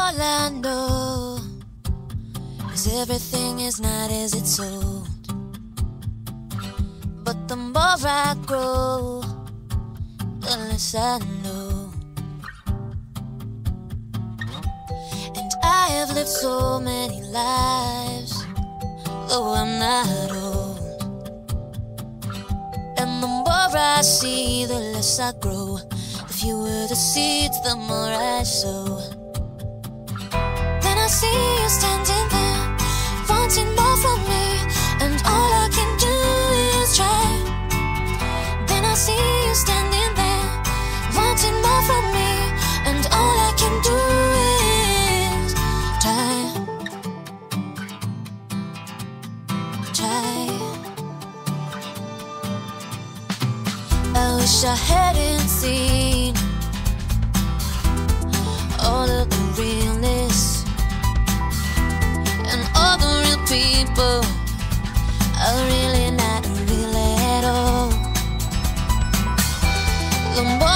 All I know is everything is not as it's sold. But the more I grow, the less I know. And I have lived so many lives, though I'm not old. And the more I see, the less I grow. The fewer the seeds, the more I sow. Then I see you standing there, wanting more from me, and all I can do is try. Then I see you standing there, wanting more from me, and all I can do is try. I wish I hadn't seen all of the realness, and all the real people are really not real at all. The more